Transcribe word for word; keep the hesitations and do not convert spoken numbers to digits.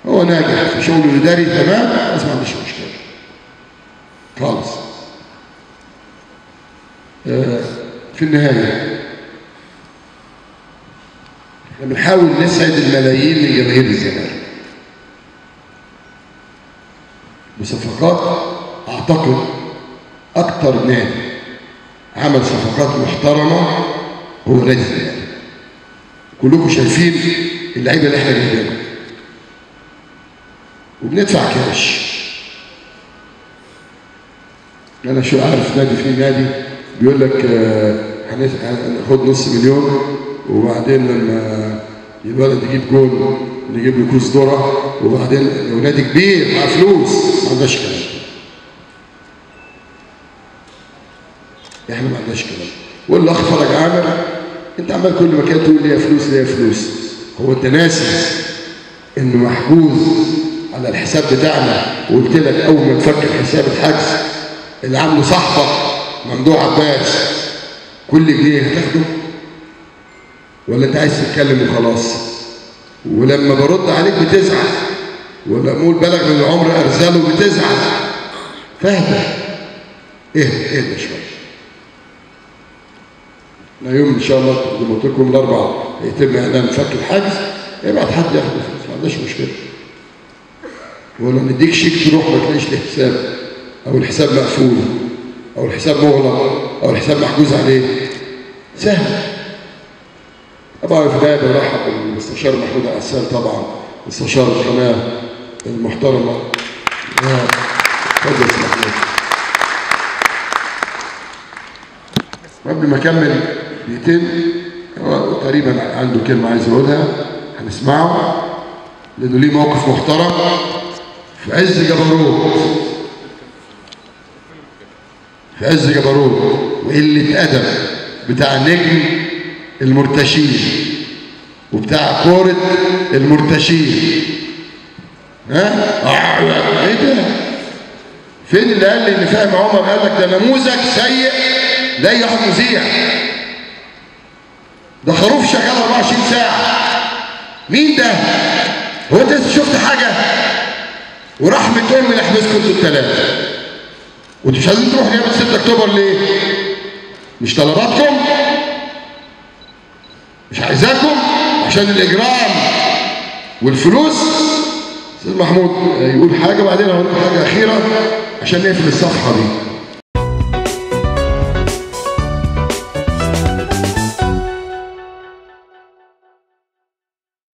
هو ناجح في شغله الاداري تمام، بس ما عندوش مشكله خالص. آه في النهايه احنا بنحاول نسعد الملايين من جماهير الزمالك بصفقات. اعتقد اكتر نادي عمل صفقات محترمه هو نادي الزمالك. كلكم شايفين اللعيبه اللي احنا بنجيبها وبندفع كاش. انا شو عارف نادي في نادي بيقول لك هناخد نص مليون وبعدين لما الولد يجيب جول نجيب له كوس ذره، وبعدين لو نادي كبير مع فلوس ما عندناش كلام. احنا ما عندناش كلام. والاخ فرج عامر انت عمال كل مكان تقول لي يا فلوس ليه يا فلوس. هو انت ناسي انه محجوز على الحساب بتاعنا، وقلت لك اول ما تفكر حساب الحجز اللي عامله صاحبك ممدوح عباس كل جنيه هتاخده؟ ولا انت عايز تتكلم وخلاص؟ ولما برد عليك بتزعل، ولا اقول بلغ من العمر ارزاله بتزعل. فاهدى اهدى اهدى شويه. احنا يوم ان شاء الله زي ما قلت لكم الاربعاء هيتم اعلان فك الحجز، يبعت حد ياخد الفلوس ما عندناش مشكله. ولا نديك شيك تروح ما تلاقيش له حساب، او الحساب مقفول، او الحساب مغلق، او الحساب محجوز عليه. سهل. طبعا في البدايه برحب بالمستشار محمود عسال، طبعا مستشار القناه المحترمه. اتفضل يا محمود. قبل ما اكمل دقيقتين، هو تقريبا عنده كلمه عايز يقولها هنسمعه، لانه ليه موقف محترم في عز جبروت، في عز جبروت وقله ادب بتاع نجم المرتشين وبتاع كوره المرتشين. ها؟ ايه ده؟ فين اللي قال لي ان فاهم عمر قال لك ده نموذج سيء لا يحب مذيع؟ ده خروف شغال أربعة وعشرين ساعة. مين ده؟ هو انت شفت حاجة؟ ورحمة أمي نحبسكم انتوا الثلاثة. وانتوا مش عايزين تروحوا جامعة ستة أكتوبر ليه؟ مش طلباتكم؟ مش عايزاكم؟ عشان الإجرام والفلوس؟ أستاذ محمود يقول حاجة وبعدين هقول حاجة أخيرة عشان نقفل الصفحة دي.